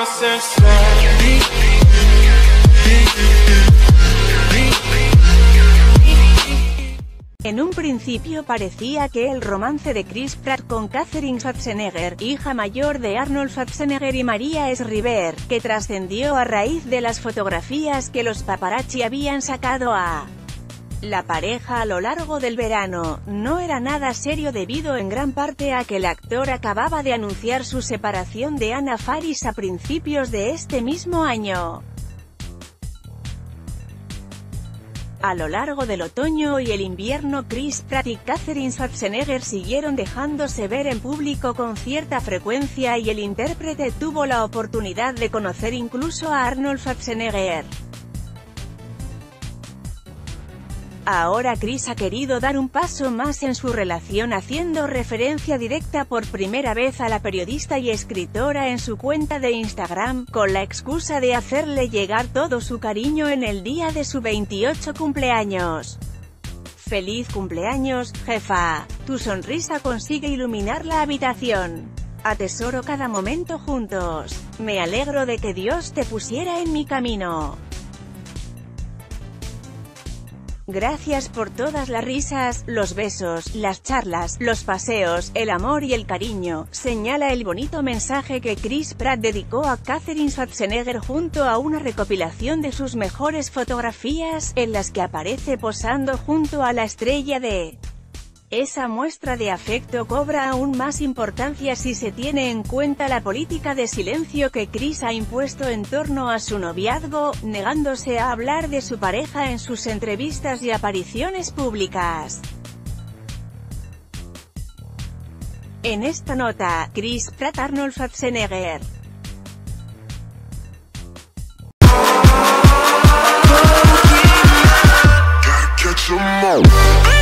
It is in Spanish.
En un principio parecía que el romance de Chris Pratt con Catherine Schwarzenegger, hija mayor de Arnold Schwarzenegger y Maria Shriver, que trascendió a raíz de las fotografías que los paparazzi habían sacado a la pareja a lo largo del verano, no era nada serio debido en gran parte a que el actor acababa de anunciar su separación de Anna Faris a principios de este mismo año. A lo largo del otoño y el invierno, Chris Pratt y Catherine Schwarzenegger siguieron dejándose ver en público con cierta frecuencia y el intérprete tuvo la oportunidad de conocer incluso a Arnold Schwarzenegger. Ahora Chris ha querido dar un paso más en su relación haciendo referencia directa por primera vez a la periodista y escritora en su cuenta de Instagram, con la excusa de hacerle llegar todo su cariño en el día de su 28 cumpleaños. ¡Feliz cumpleaños, jefa! Tu sonrisa consigue iluminar la habitación. Atesoro cada momento juntos. Me alegro de que Dios te pusiera en mi camino. Gracias por todas las risas, los besos, las charlas, los paseos, el amor y el cariño, señala el bonito mensaje que Chris Pratt dedicó a Catherine Schwarzenegger junto a una recopilación de sus mejores fotografías, en las que aparece posando junto a la estrella de... Esa muestra de afecto cobra aún más importancia si se tiene en cuenta la política de silencio que Chris ha impuesto en torno a su noviazgo, negándose a hablar de su pareja en sus entrevistas y apariciones públicas. En esta nota, Chris Pratt Arnold Schwarzenegger. Gotta catch 'em all.